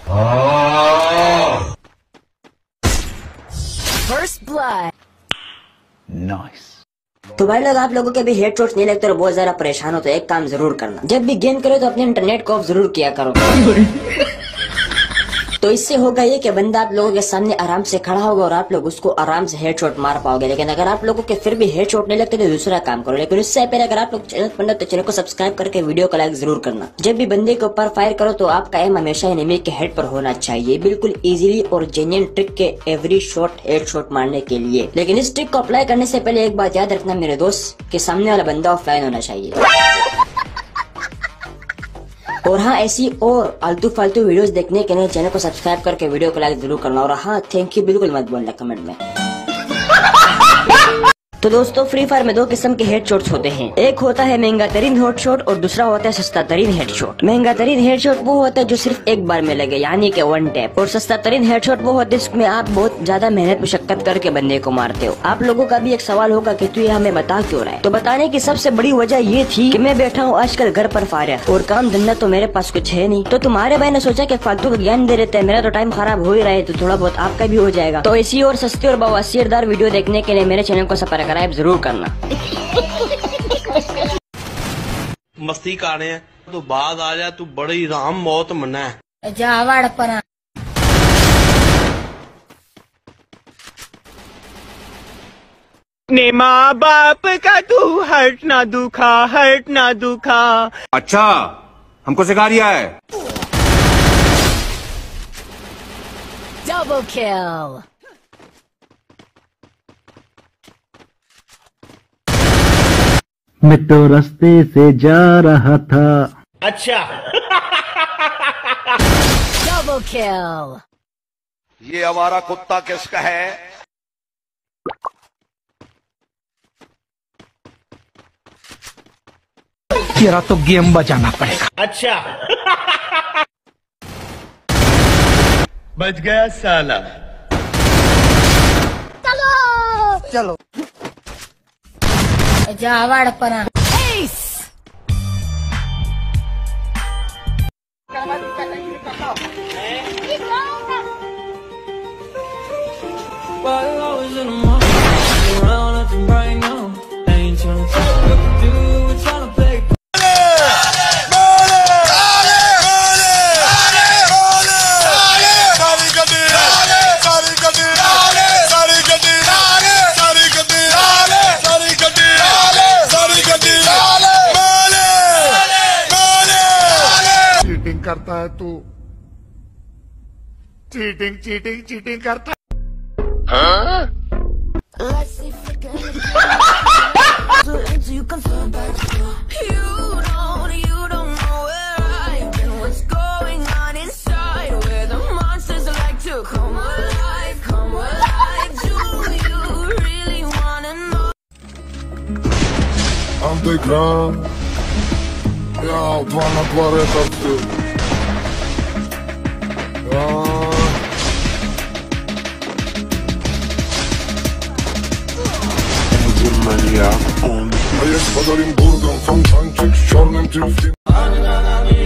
First blood. Nice. तो भाई लोग, आप लोगों के भी हेड शॉट्स नहीं लगते और बहुत ज्यादा परेशान हो तो एक काम जरूर करना, जब भी गेम करो तो अपने इंटरनेट को ऑफ जरूर किया करो। तो इससे होगा ये कि बंदा आप लोगों के सामने आराम से खड़ा होगा और आप लोग उसको आराम से हेडशॉट मार पाओगे। लेकिन अगर आप लोगों के फिर भी हेडशॉट नहीं लगते तो दूसरा काम करो। लेकिन उससे पहले अगर आप लोग चैनल पर नए तो चैनल को सब्सक्राइब करके वीडियो को लाइक जरूर करना। जब भी बंदे के ऊपर फायर करो तो आपका एम हमेशा एनिमी के हेड पर होना चाहिए, बिल्कुल इजीली और जेन्युइन ट्रिक के एवरी शॉट हेडशॉट मारने के लिए। लेकिन इस ट्रिक को अप्लाई करने से पहले एक बात याद रखना मेरे दोस्त, कि सामने वाला बंदा ऑफलाइन होना चाहिए। और हाँ, ऐसी और आलतू फालतू वीडियोस देखने के लिए चैनल को सब्सक्राइब करके वीडियो को लाइक जरूर करना। और हाँ, थैंक यू बिल्कुल मत बोलना कमेंट में। तो दोस्तों, फ्री फायर में दो किस्म के हेडशॉट्स होते हैं। एक होता है महंगा तरीन हेडशॉट और दूसरा होता है सस्ता तरीन हेडशॉट। महंगा तरीन हेडशॉट वो होता है जो सिर्फ एक बार में लगे, यानी कि वन टैप। और सस्ता तरीन हेडशॉट वो होता है जिसमें आप बहुत ज्यादा मेहनत मुशक्कत करके बंदे को मारते हो। आप लोगों का भी एक सवाल होगा कि तू ये हमें बता क्यों रहा है। तो बताने की सबसे बड़ी वजह ये थी कि मैं बैठा हूँ आजकल घर पर फारिग और काम धंधा तो मेरे पास कुछ है नहीं। तो तुम्हारे भाई ने सोचा कि फालतू का ज्ञान दे देते हैं, मेरा तो टाइम खराब हो ही रहा है तो थोड़ा बहुत आपका भी हो जाएगा। तो ऐसी और सस्ती और बवासीरदार वीडियो देखने के लिए मेरे चैनल को सब्सक्राइब जरूर करना। मस्ती कर रहे हैं तो बाद आ जा, तू बड़ी राम मौत मना है। जावड़ पर ने माँ बाप का तू हर्ट ना दुखा। अच्छा, हमको सिखा दिया है। double kill. मैं तो रास्ते से जा रहा था। अच्छा। Double kill. ये हमारा कुत्ता किसका है? तेरा तो गेम बजाना पड़ेगा। अच्छा। बच गया साला। चलो जावड़ पर Ace. करता है तू, चीटिंग करता है। Underground, ja, 240. A jest pod Olimburgą, fontanczyk z czarnym czymś.